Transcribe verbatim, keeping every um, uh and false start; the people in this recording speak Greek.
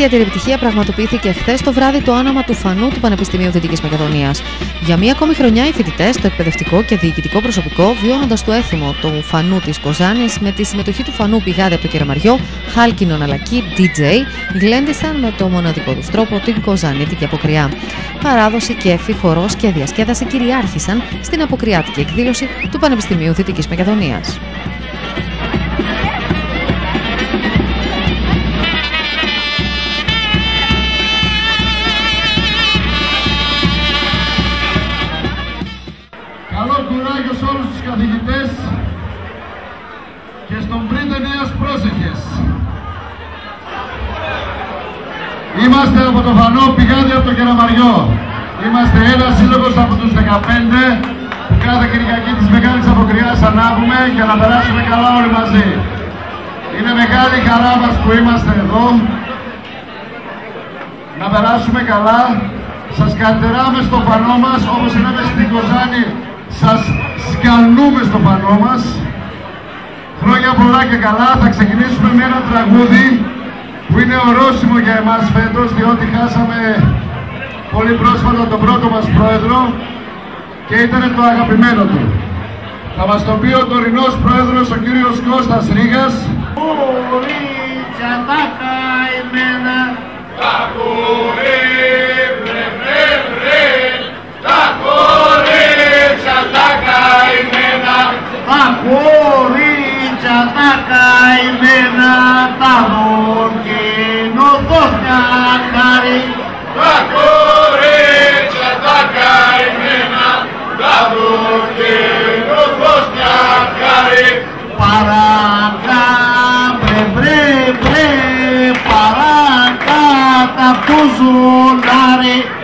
ιδιαίτερη επιτυχία πραγματοποιήθηκε χθες το βράδυ το άναμα του Φανού του Πανεπιστημίου Δυτικής Μακεδονίας. Για μία ακόμη χρονιά, οι φοιτητές, το εκπαιδευτικό και διοικητικό προσωπικό, βιώνοντας το έθιμο του Φανού της Κοζάνης με τη συμμετοχή του Φανού πηγάδι από το Κεραμαριό, χάλκινον αλλά και ντι τζέι, γλέντισαν με το μοναδικό τους τρόπο την Κοζανίτικη αποκριά. Παράδοση, κέφι, χορός και διασκέδαση κυριάρχησαν στην αποκριάτικη εκδήλωση του Πανεπιστημίου Δυτικής Μακεδονίας. Καλό κουράγιο σε όλους τους καθηγητές και στον πρίτανιας πρόσεχες. Είμαστε από το Φανό πηγάδι από το Κεραμαριό. Είμαστε ένας σύλλογος από τους δεκαπέντε που κάθε Κυριακή της Μεγάλης Αποκριάς ανάβουμε για να περάσουμε καλά όλοι μαζί. Είναι μεγάλη χαρά μας που είμαστε εδώ. Να περάσουμε καλά. Σας καρτεράμε στο Φανό μας, όπως είναι στην Κοζάνη. Σας σκαλνούμε στο Φανό μας. Χρόνια πολλά και καλά. Θα ξεκινήσουμε με ένα τραγούδι που είναι ορόσημο για εμάς φέτος, διότι χάσαμε πολύ πρόσφατα τον πρώτο μας πρόεδρο και ήταν το αγαπημένο του. Θα μας το πει ο τωρινός πρόεδρος, ο κύριος Κώστας Ρήγας. Κορίτσια τα καημένα, τα κορίτσια, τα κορίτσια τα καημένα, τα κορίτσια τα καημένα, τα δοκίνο δώσια χάρη. Τα κορίτσια τα καημένα, τα δοκίνο δώσια χάρη. Παρακά, μπρε μπρε μπρε, παρακά τα πουζουλάρι.